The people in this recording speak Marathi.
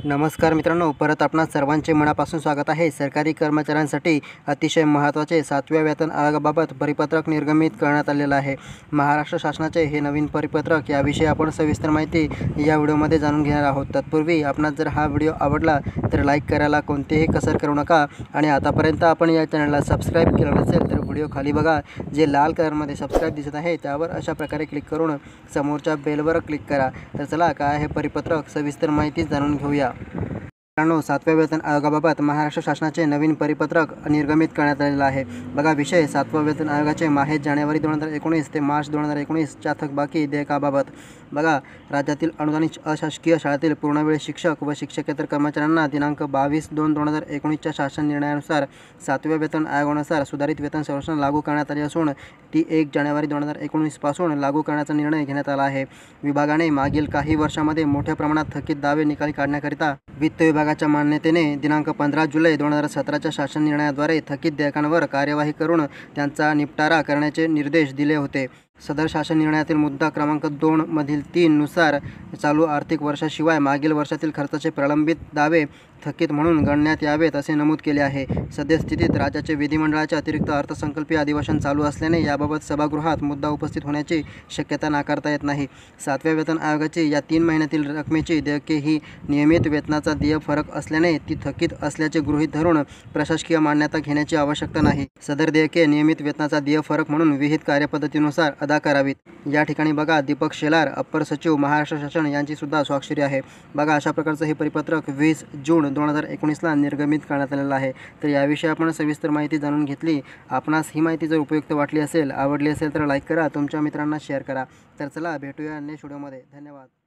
नमस्कार मित्रांनो, परत आपणा सर्वांचे मनापासून स्वागत आहे। सरकारी कर्मचाऱ्यांसाठी अतिशय महत्त्वाचे 7व्या वेतन आयोगाबाबत परिपत्रक निर्गमित करण्यात आलेलं आहे। महाराष्ट्र शासनाचे हे नवीन परिपत्रक याविषयी आपण सविस्तर माहिती या व्हिडिओमध्ये जाणून घेणार आहोत। तत्पूर्वी आपणास जर हा व्हिडिओ आवडला तर लाईक करायला कोणतेही कसर करू नका आणि आतापर्यंत आपण या चॅनलला सबस्क्राईब केलं नसेल तर व्हिडिओ खाली बघा, जे लाल कलरमध्ये सबस्क्राईब दिसत आहे त्यावर अशा प्रकारे क्लिक करून समोरच्या बेलवर क्लिक करा। तर चला काय आहे परिपत्रक सविस्तर माहिती जाणून घेऊया। मित्रांनो, 7व्या वेतन आयोगाबाबत महाराष्ट्र शासनाचे नवीन परिपत्रक निर्गमित करण्यात आलेलं आहे। बघा विषय 7व्या वेतन आयोगाचे माहे जानेवारी 2019 ते मार्च 2019 च्या थकबाकी देयकाबाबत। बघा, राज्यातील अनुदानित अशासकीय शाळेतील पूर्णवेळ शिक्षक व शिक्षकेतर कर्मचाऱ्यांना दिनांक 22/2/2019 च्या शासन निर्णयानुसार 7व्या वेतन आयोगानुसार सुधारित वेतन संरचना लागू करण्यात आली असून ती 1 जानेवारी 2019 पासून लागू करण्याचा निर्णय घेण्यात आला आहे। विभागाने मागील काही वर्षांमध्ये मोठ्या प्रमाणात थकीत दावे निकाली काढण्याकरिता वित्त विभागाच्या मान्यतेने दिनांक 15 जुलै 2017 च्या शासन निर्णयाद्वारे थकीत देयकांवर कार्यवाही करून त्यांचा निपटारा करण्याचे निर्देश दिले होते। सदर शासन निर्णयातील मुद्दा क्रमांक 2 मधील 3 नुसार चालू आर्थिक वर्षाशिवाय मागील वर्षातील खर्चाचे प्रलंबित दावे थकीत म्हणून गणण्यात यावेत असे नमूद केले आहे। सद्यस्थितीत राज्याचे विधिमंडळाचे अतिरिक्त अर्थसंकल्पीय अधिवेशन चालू असल्याने याबाबत सभागृहात मुद्दा उपस्थित होण्याची शक्यता नाकारता येत नाही। 7व्या वेतन आयोगाची या 3 महिन्यातील रकमेची देयके ही नियमित वेतनाचा देय फरक असल्याने ती थकीत असल्याचे गृहीत धरून प्रशासकीय मान्यता घेण्याची आवश्यकता नाही। सदर देयके नियमित वेतनाचा देय फरक म्हणून विहित कार्यपद्धतीनुसार अदा करावीत। या ठिकाणी बघा दीपक शेलार, अप्पर सचिव, महाराष्ट्र शासन यांची सुद्धा स्वाक्षरी आहे। बघा अशा प्रकारचं हे परिपत्रक 20 जून 2019 ला निर्गमित करण्यात आलेलं आहे। तर याविषयी आपण सविस्तर माहिती जाणून घेतली। आपणास ही माहिती जर उपयुक्त वाटली असेल, आवडली असेल तर लाईक करा, तुमच्या मित्रांना शेअर करा। तर चला भेटूया नेक्स्ट व्हिडिओमध्ये। धन्यवाद।